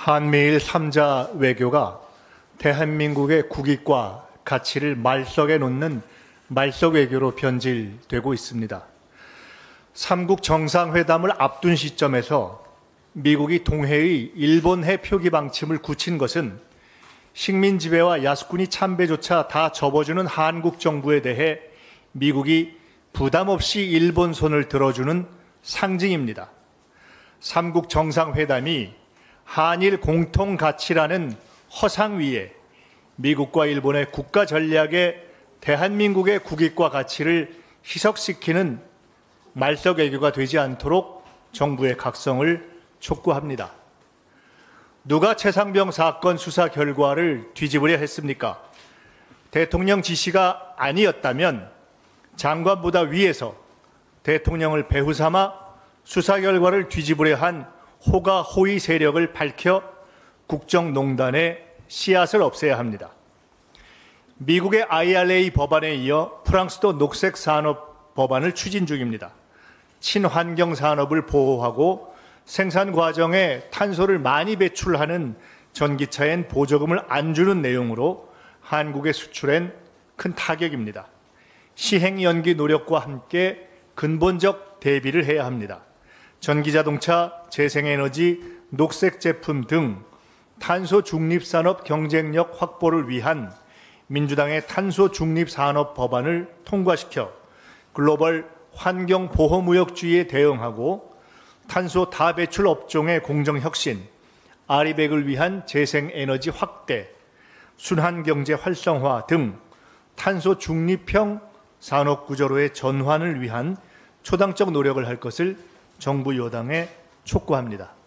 한미일 3자 외교가 대한민국의 국익과 가치를 말석에 놓는 말석 외교로 변질되고 있습니다. 삼국 정상회담을 앞둔 시점에서 미국이 동해의 일본해 표기 방침을 굳힌 것은 식민 지배와 야스쿠니 참배조차 다 접어주는 한국 정부에 대해 미국이 부담 없이 일본 손을 들어주는 상징입니다. 삼국 정상회담이 한일 공통 가치라는 허상 위에 미국과 일본의 국가 전략에 대한민국의 국익과 가치를 희석시키는 말석 외교가 되지 않도록 정부의 각성을 촉구합니다. 누가 최상병 사건 수사 결과를 뒤집으려 했습니까? 대통령 지시가 아니었다면 장관보다 위에서 대통령을 배후 삼아 수사 결과를 뒤집으려 한 호가 호의 세력을 밝혀 국정농단의 씨앗을 없애야 합니다. 미국의 IRA 법안에 이어 프랑스도 녹색산업 법안을 추진 중입니다. 친환경 산업을 보호하고 생산 과정에 탄소를 많이 배출하는 전기차엔 보조금을 안 주는 내용으로 한국의 수출엔 큰 타격입니다. 시행 연기 노력과 함께 근본적 대비를 해야 합니다. 전기자동차, 재생에너지, 녹색 제품 등 탄소 중립산업 경쟁력 확보를 위한 민주당의 탄소 중립산업 법안을 통과시켜 글로벌 환경보호무역주의에 대응하고 탄소 다배출 업종의 공정혁신, 아리백을 위한 재생에너지 확대, 순환경제 활성화 등 탄소 중립형 산업구조로의 전환을 위한 초당적 노력을 할 것을 정부 여당에 촉구합니다.